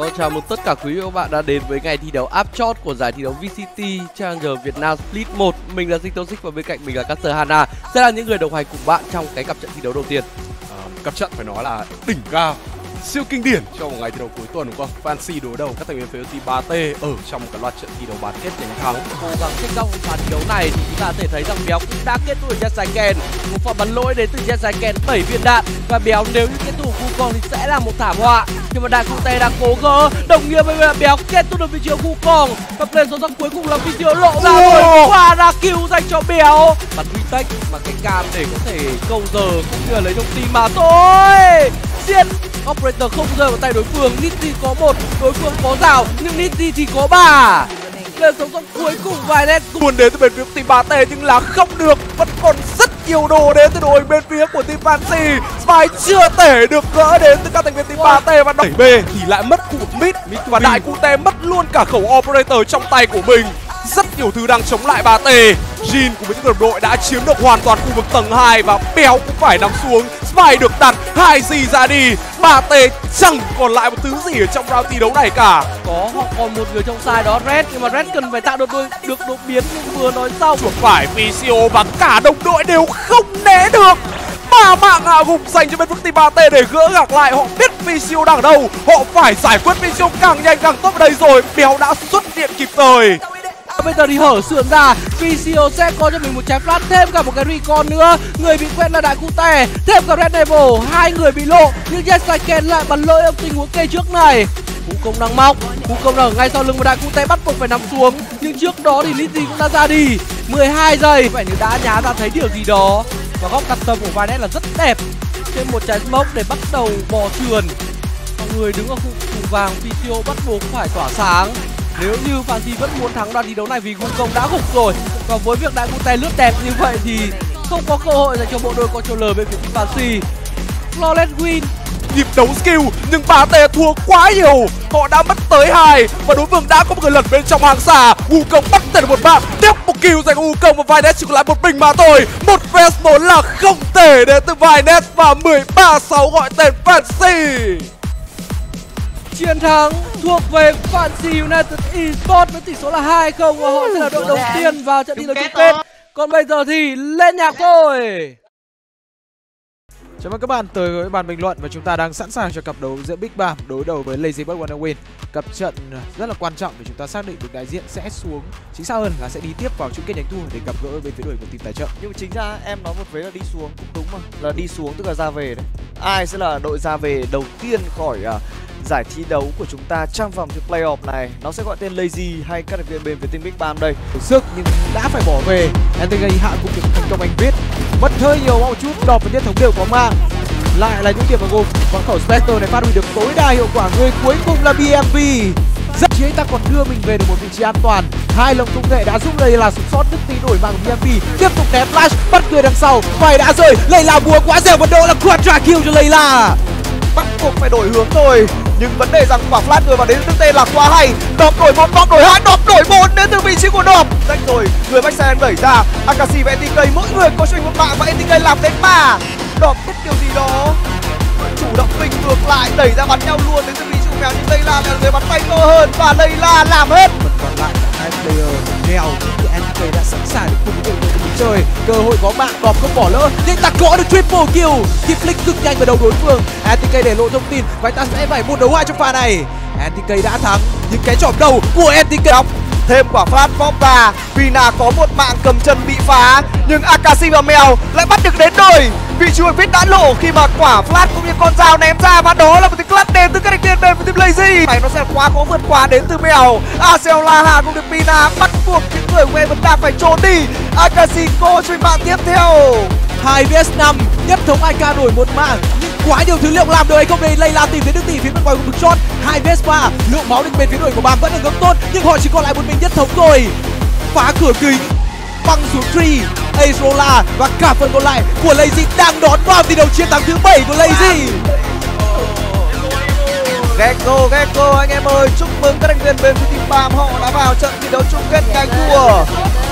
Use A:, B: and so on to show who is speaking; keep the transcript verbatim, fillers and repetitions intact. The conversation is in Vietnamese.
A: Vâng, chào mừng tất cả quý vị và các bạn đã đến với ngày thi đấu áp chót của giải thi đấu vê xê tê Challenger Việt Nam Split một. Mình là Dinh Toxic và bên cạnh mình là Caster Hana sẽ là những người đồng hành cùng bạn trong cái cặp trận thi đấu đầu tiên.
B: À, cặp trận phải nói là đỉnh cao, siêu kinh điển cho một ngày thi đấu cuối tuần đúng không? Fancy đối đầu các thành viên phía team ba T ở trong một cái loạt trận thi đấu bán kết giành thắng.
A: Cố gắng kết thúc ván thi đấu này thì chúng ta có thể thấy rằng Béo cũng đã kết thúc Jetsaiken. Một pha bắn lỗi đến từ Jetsaiken, bảy viên đạn và Béo nếu như kết thúc Wukong thì sẽ là một thảm họa. Nhưng mà Đại Cute đang cố gỡ đồng nghĩa với việc Béo kết thúc được vị trí Wukong và play số cuối cùng là video lộ ra rồi và ra kill dành cho Béo. Bắn retake mà cái cam để có thể câu giờ cũng như là lấy thông tin mà thôi. Xiên Operator không rơi vào tay đối phương. Nitty có một, đối phương có rào nhưng Nitty thì có ba. Lên sống trong cuối cùng vài nét
B: luôn đến từ bên phía team ba T nhưng là không được, vẫn còn rất nhiều đồ đến từ đội bên phía của team Fancy. Spy chưa thể được gỡ đến từ các thành viên team ba T và đẩy B thì lại mất khu vực mid và Đại Cute mất luôn cả khẩu Operator trong tay của mình. Rất nhiều thứ đang chống lại ba T. Jin cùng với những đồng đội đã chiếm được hoàn toàn khu vực tầng hai và Béo cũng phải nằm xuống. Spy được đặt, hai gì ra đi. ba T chẳng còn lại một thứ gì ở trong round thi đấu này cả.
A: Có hoặc còn một người trong side đó Red, nhưng mà Red cần phải tạo được đôi, được đột biến nhưng vừa nói xong
B: chuột phải vê xê o và cả đồng đội đều không né được. Ba mạng hạ gục dành cho bên phía team ba T để gỡ gạc lại. Họ biết vê xê o đang ở đâu, họ phải giải quyết vê xê o càng nhanh càng tốt ở đây rồi. Béo đã xuất hiện kịp thời.
A: Bây giờ thì hở sườn ra, vê xê o sẽ có cho mình một trái flash, thêm cả một cái recon nữa. Người bị quét là Đại Cute, thêm cả Red Devil, hai người bị lộ. Nhưng Jetsaiken lại bắn lỗi trong tình huống cây trước này. Wukong đang móc, Wukong đang ở ngay sau lưng và Đại Cute bắt buộc phải nằm xuống. Nhưng trước đó thì Nitty cũng đã ra đi. mười hai giây, vậy như đã nhá ra thấy điều gì đó. Và góc cắt tâm của Violet là rất đẹp. Thêm một trái smoke để bắt đầu bò trườn. Mọi người đứng ở khu vực vàng, vê xê o bắt buộc phải tỏa sáng. Nếu như Fancy vẫn muốn thắng đoạn thi đấu này vì Wukong đã gục rồi. Và với việc Đại Cute lướt đẹp như vậy thì không có cơ hội dành cho bộ đôi controller bên phía Fancy. Flawless win.
B: Nhịp đấu skill nhưng ba T thua quá nhiều. Họ đã mất tới hai và đối phương đã có một người lẩn bên trong hàng xà. Wukong bắt được một bạn, tiếp một kill dành cho Wukong và Violet chỉ còn lại một mình mà thôi. Một phase một là không thể đến từ Violet và mười ba sáu gọi tên Fancy.
A: Chiến thắng thuộc về Fancy United Esports với tỷ số là hai không và họ sẽ là đội đầu tiên vào trận thi đấu chung kết. Còn bây giờ thì lên nhạc thôi.
C: Chào mừng các bạn tới với bàn bình luận và chúng ta đang sẵn sàng cho cặp đấu giữa Big Bam đối đầu với Lazy But Wanna Win. Cặp trận rất là quan trọng để chúng ta xác định được đại diện sẽ xuống, chính xác hơn là sẽ đi tiếp vào chung kết nhánh thua để gặp gỡ bên phía đội của team tài trợ.
D: Nhưng mà chính ra em nói một vế là đi xuống cũng đúng mà, là đi xuống tức là ra về đấy. Ai sẽ là đội ra về đầu tiên khỏi uh, giải thi đấu của chúng ta trong vòng thứ playoff này? Nó sẽ gọi tên Lazy hay các thành viên bên phía team Big Bam đây?
C: Sức nhưng đã phải bỏ về. Anthony hạ cũng được thành công anh viết. Mất hơi nhiều một chút, đọt và nhất thống đều có mạng. Lại là những điểm vào gồm bằng khẩu Spectre này phát huy được tối đa hiệu quả. Người cuối cùng là bê em vê. Rất chí ta còn đưa mình về được một vị trí an toàn. Hai lồng công nghệ đã giúp đây là sụt sót đức tí đổi mạng của bê em vê. Tiếp tục ném flash bắt người đằng sau. Phải đã rơi. Layla búa quá dẻo và độ là quadra kill cho Layla.
D: Bắt buộc phải đổi hướng rồi. Nhưng vấn đề rằng quả flash người vào đến từ tên là quá hay. Đọp đổi một, đọp đổi hai, đọp đổi bốn đến từ vị trí của đọp. Rách rồi, người backside đẩy ra. Akashi và en tê ca mỗi người có cho mình một mạng và en tê ca làm đến ba. Đọp biết điều gì đó. Chủ động bình ngược lại, đẩy ra bắn nhau luôn đến từ vị trí của mèo. Nhưng Layla là người bắn tay to hơn và Layla làm hết.
C: Phần còn lại hai player nghèo nhưng en tê ca đã sẵn sàng để cùng với đội của mình chơi. Cơ hội có mạng, đọp không bỏ lỡ nhưng ta có được triple kill. Kịp flick cực nhanh vào đầu đối phương. en tê ca để lộ thông tin và ta sẽ phải một đấu hai trong pha này. en tê ca đã thắng nhưng cái chỏm đầu của en tê ca.
D: Thêm quả flash pop và Vina có một mạng cầm chân bị phá nhưng Akashi và mèo lại bắt được đến đôi. Vị trí của Fit đã lộ khi mà quả flash cũng như con dao ném ra và đó là một tiếng clutch đến từ các thành viên bên của team Lazy. Này nó sẽ quá khó vượt qua đến từ mèo. Arcel Laha cũng được Vina bắt buộc những người của vẫn đang phải trốn đi. Akashi có cho mạng tiếp theo.
C: hai vs năm nhất thống i ca đổi một mạng nhưng quá nhiều thứ liệu làm được hay không đây. Layla tìm đến được tỷ phía bên ngoài của vực shot. hai vs ba lượng máu đến bên phía đội của Bam vẫn ở ngưỡng tốt nhưng họ chỉ còn lại một mình nhất thống rồi. Phá cửa kính băng xuống tree. Azrola và cả phần còn lại của Lazy đang đón vào thi đấu chiến thắng thứ bảy của Lazy.
D: Gecko, Gecko anh em ơi, chúc mừng các thành viên bên phía team Bam, họ đã vào trận thi đấu chung kết nhanh thua.